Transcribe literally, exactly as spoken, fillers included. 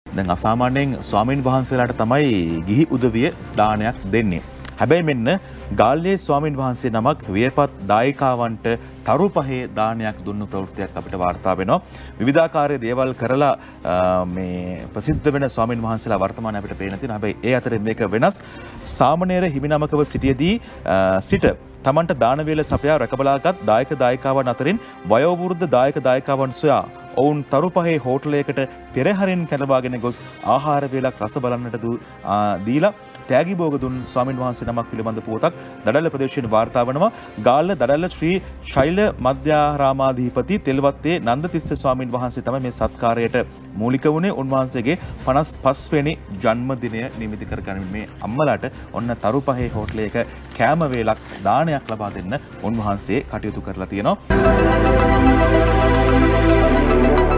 දැන් අසාමාන්‍යයෙන් ස්වාමීන් වහන්සේලාට තමයි ගිහි උදවිය දානයක් දෙන්නේ. හැබැයි මෙන්න ගාල්ලේ ස්වාමීන් වහන්සේ නමක් වියපත් දායකාවන්ට තරු පහේ දානයක් දුන්නු ප්‍රවෘත්තියක් අපිට වාර්තා වෙනවා. විවිධාකාරයේ දේවල් කරලා මේ ප්‍රසිද්ධ වෙන ස්වාමීන් වහන්සේලා වර්තමානයේ අපිට පේන තියෙනවා. හැබැයි ඒ අතරින් මේක වෙනස්. සාමණේර හිමිනමකව සිටියේදී සිට තමන්ට දාන වේල සපයා රැකබලාගත් දායක දායිකාවන් අතරින් වයෝවෘද්ධ දායක දායිකාවන් සොයා ඔවුන් තරු පහේ හෝටලයකට පෙරහැරින් කැඳවාගෙන ගොස් ආහාර වේලක් රස බලන්නට දීලා තෑගි භෝග දුන් ස්වාමීන් වහන්සේ නමක් පිළිබඳ පුවතක් දඩල්ල ප්‍රදේශයෙන් වාර්තා වනවා. ගාල්ල දඩල්ල ශ්‍රී ශෛල මධ්‍යාරාමාධිපති තෙල්වත්තේ නන්දතිස්ස ස්වාමීන් වහන්සේ තමයි මේ සත්කාරයට මූලික වුණේ. උන්වහන්සේගේ පනස් පස් වෙනි ජන්මදිනය නිමිති කරගනිමින් මේ අම්මලාට ඔන්න තරු පහේ හෝටලයක කෑම වේලක් දානයක් ලබා දෙන්න උන්වහන්සේ කටයුතු කරලා තියෙනවා.